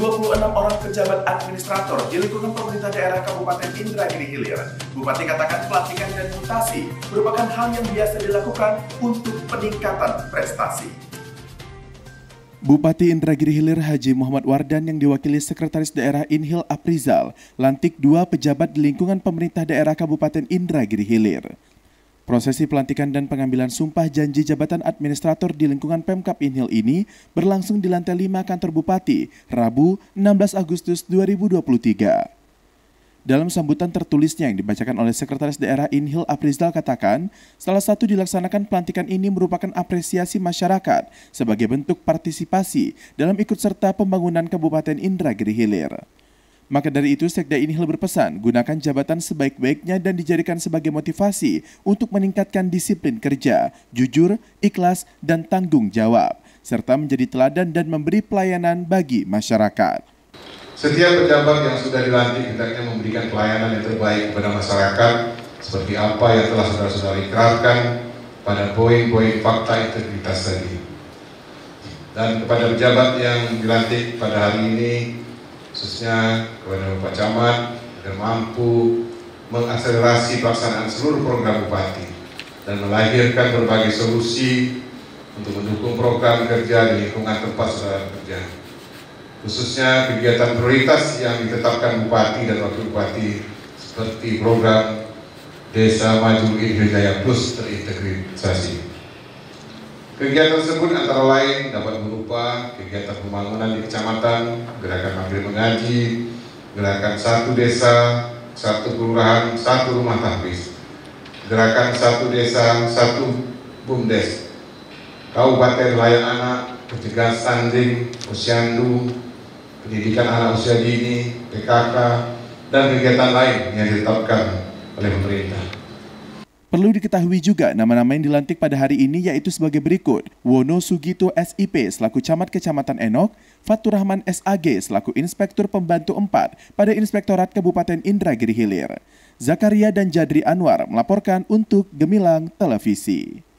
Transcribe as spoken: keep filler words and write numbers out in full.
dua puluh enam orang pejabat administrator di lingkungan pemerintah daerah Kabupaten Indragiri Hilir. Bupati katakan pelantikan dan mutasi merupakan hal yang biasa dilakukan untuk peningkatan prestasi. Bupati Indragiri Hilir Haji Muhammad Wardan yang diwakili Sekretaris Daerah Inhil Aprizal lantik dua pejabat di lingkungan pemerintah daerah Kabupaten Indragiri Hilir. Prosesi pelantikan dan pengambilan sumpah janji jabatan administrator di lingkungan Pemkab Inhil ini berlangsung di lantai lima kantor Bupati, Rabu enam belas Agustus dua ribu dua puluh tiga. Dalam sambutan tertulisnya yang dibacakan oleh Sekretaris Daerah Inhil Aprizal katakan, salah satu dilaksanakan pelantikan ini merupakan apresiasi masyarakat sebagai bentuk partisipasi dalam ikut serta pembangunan Kabupaten Indragiri Hilir. Maka dari itu, Sekda Inhil berpesan, gunakan jabatan sebaik-baiknya dan dijadikan sebagai motivasi untuk meningkatkan disiplin kerja, jujur, ikhlas, dan tanggung jawab, serta menjadi teladan dan memberi pelayanan bagi masyarakat. Setiap pejabat yang sudah dilantik hendaknya memberikan pelayanan yang terbaik kepada masyarakat, seperti apa yang telah saudara-saudara ikrarkan pada poin-poin fakta integritas tadi. Dan kepada pejabat yang dilantik pada hari ini, khususnya kepada Bapak Camat, agar mampu mengakselerasi pelaksanaan seluruh program Bupati dan melahirkan berbagai solusi untuk mendukung program kerja di lingkungan tempat saudara kerja. Khususnya kegiatan prioritas yang ditetapkan Bupati dan Wakil Bupati seperti program Desa Maju Inhil Jaya Plus terintegrasi. Kegiatan tersebut antara lain dapat berupa kegiatan pembangunan di kecamatan, gerakan Maghrib Mengaji, gerakan satu desa, satu kelurahan, satu rumah tahfiz, gerakan satu desa, satu bumdes, kabupaten layak anak, pencegahan stunting, posyandu, pendidikan anak usia dini, P K K, dan kegiatan lain yang ditetapkan oleh pemerintah. Perlu diketahui juga nama-nama yang dilantik pada hari ini yaitu sebagai berikut. Wono Sugito S I P selaku Camat Kecamatan Enok, Fatur Rahman S A G selaku Inspektur Pembantu empat pada Inspektorat Kabupaten Indragiri Hilir. Zakaria dan Jadri Anwar melaporkan untuk Gemilang Televisi.